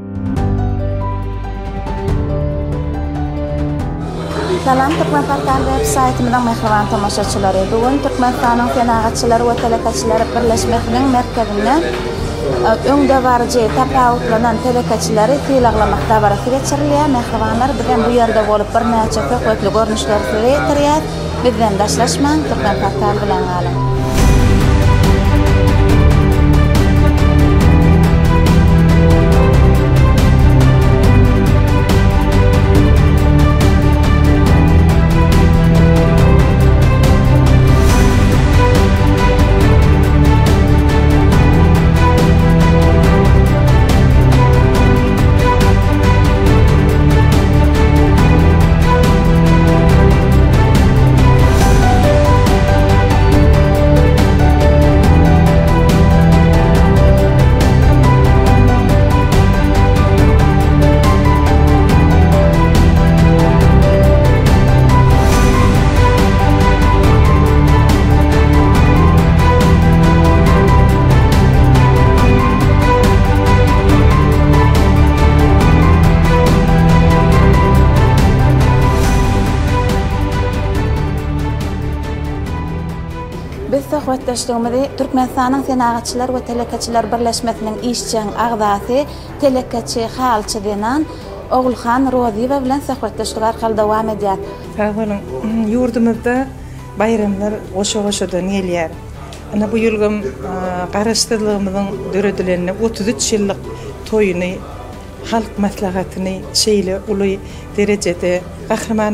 Salam Türkmenfan web-saytımızın mehriban tamaşaçıları. Bugün Türkmenfanın fenağatçıları ve telekaçıları birleşmesinin merkezinde öňde barjy tapawutlanan telekaçıları tiýlaglamakda barasy geçirilýär. Mehribanlar bilen bu ýerde bolup bir näçe köpekli görnüşler süreýär. Bizden daşlaşman Türkmenfan bilen galym. Biz söhbetleşdiğimizde Türkmenistanyň Senagaçylar we Telekaçylar birleşmesiniň işçiň agzasy telekaçy halçy denen Ogulhan Roziýew bilen söhbetleşdik arkaly dowam edýär. Yurdumuzda bayramlar goşa-goşadan gelýär. Ana bu ýylgym garaşdyrlygymyzyň döredilerini 33 ýyllyk toýuny halk maslahatyny şeýle uly derejede gahrman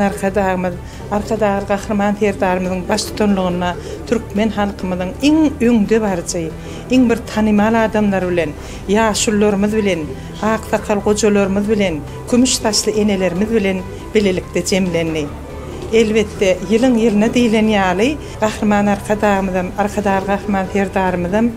arkadagy gahrman terdarymyzyň baş tutanlygyna türkmen halkymyzyň iň öňde barjy, iň bir tanymal adamlar bilen, ýaşullarymyz bilen, ak sakal gojalarymyz bilen, kümüş taşly enelerimiz bilen bilelikde jemlenýär. Elbette ýylyň ýylyna diýilen ýaly gahrman arkadagy gahrman terdarymyzyň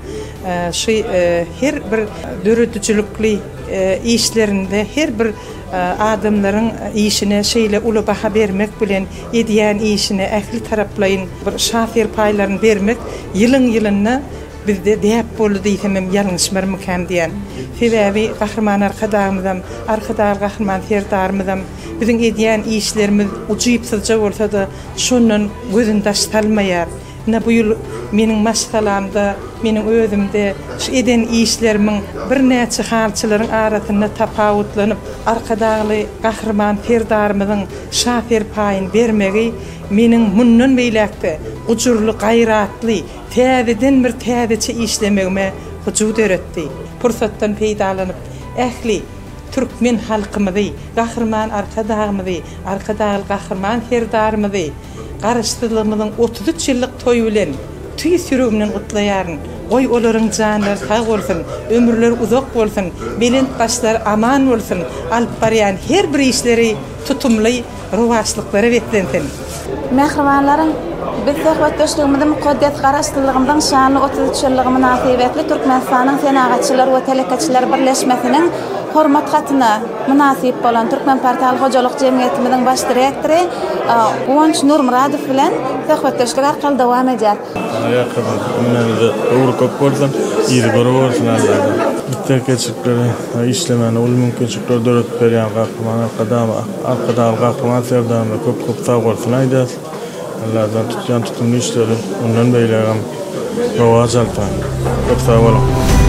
şu her bir döredüçilikli işlerinde her bir adamların işine şeýle uly baha bermek bilen edýän işine ähli taraplaýyn bir şafer paýlaryny bermek ýylyň ýylyna bizde diýip boldy diýsem ýalňyşmyrmykan diýen. Sebäbi gahrman arkadagy gahrman terdarymyzyň biziň edýän işlerimiz uçypsylja bolsa da şonun gözüň daşdalmaýar. Bu ýyl meniň maşgalamda, meniň özümde eden işlerimiň bir näçe halçylaryň arasynda tapawutlanyp arkadagy gahrman terdarymyzyň şafer paýyn bermegi meniň mundan beýlekde ujurly, gaýratly, täzeden bir täzeçe işlemegime wujud eretdi. Pursatdan peýdalanyp ähli türkmen halkymyzy, gahrman arkadagy gahrman terdarymyzy garaşdyrlygymyzyň 33 ýyllyk toýu bilen tüý sürümden gutlaýaryn. Goý olaryň janlary sag bolsun, ömürleri uzak bolsun, belent başlar aman bolsun. Alyp barýan her bir işleri tutumly, ruwaçlyklary beklensin. Mehribanlaryň biz söhbetleşdiğimizde mukaddiyat garaşdyrlygymyň şanly 33 ýyllygy münasibetli Türkmenistanyň Senagaçylar we Telekaçylar birleşmesiniň hormat hatyna münasip bolan Türkmen Portal Hojalyk Jemgyýetimiziň baş direktory Gonç Nurmuradow bilen söhbetleşdik arkaly dowam edýär. Ýa-da öwrü köp bolsun, ýeri görüp bolsun Allah'dan. Telekaçylar işlemeni ol mümkinçilikler döret berýän arkadagy gahrman terdarymyna köp sag bolsun aýdýar. Allah'dan tutýan tutumly işleri ondan beýlegem rowaj alpan. Köp sag bolun.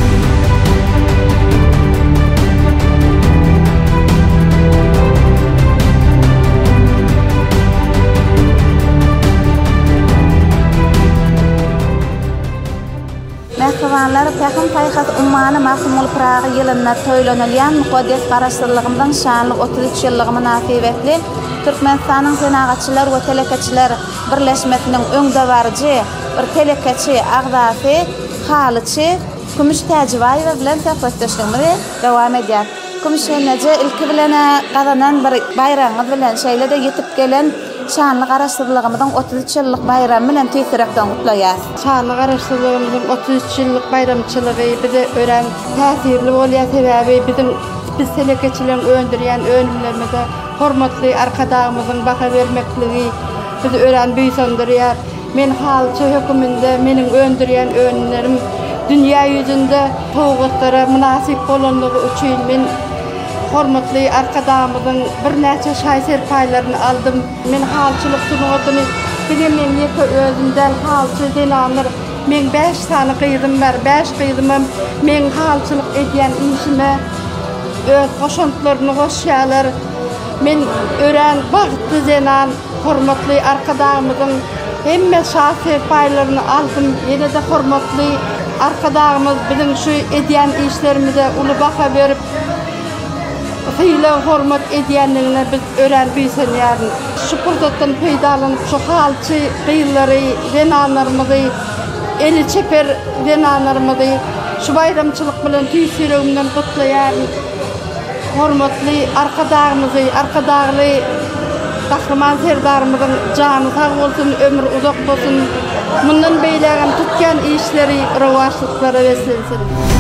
Mehribanlar täkim taýhat ummany mahsumul Praga ýylyna toýlanylýan mukaddiyat garaşdyrlygymyň şanly 33 ýyllygy münasibetli Türkmenistanyň Senagaçylar we Telekaçylar birleşmesiniň öňde barjy bir telekaçy agzasy halyçy Kümüş Täjibaýew bilen söhbetleşdigimiz dowam edýär. Kümüş näje ilki bilen gazanan bir bayramy bilen şeýle de ýetip gelen şanly garaşdyrlygymyň 33 ýyllyk bayramy bilen tüýsürekden gutlaýar. Şanly garaşdyrlygymyň 33 ýyllyk bayramçylygy bize ören täsirli bolýar sebäbi biz telekaçylaryň öndürýän önümlerimize hormatly arkadagymyzyň baha bermekligi bizi ören büýsöndürýär. Men halçy höküminde meniň öndürýän önümlerim dünýä ýüzünde towgatlara münasip bolanlygy üçin men hormatly arkadağımızın bir näçe şaý serpaýlaryny aldım. Men halçylyk sunuwatyny bilen men ýeke özümden halçy denanlar. Men 5 sany gyýdym bar, 5 gyýdymam. Men halçylyk edýän işime öz goşantlaryny goşýarlar. Men ören bagtly denan hormatly arkadağımızın hemme şaý serpaýlaryny aldım. Ýene de hormatly arkadağımız bizim şu edýän işlerimize uly baha berip hyla hormat edýänligine biz ören bilsen ýaly. Şu pursatdan peýdalanyp şu halçy gyýlary, denanlarymyzy, eli çeper denanlarymyzy şu bayramçylyk bilen tüýsüregimden gutlaýar. Hormatly arkadağımyzy, arkadağly Kahraman serdarymyzyň jany sag bolsun, ömür uzak bolsun. Mundan beýlegem tutgan işleri, rewaçlyklara veslensin.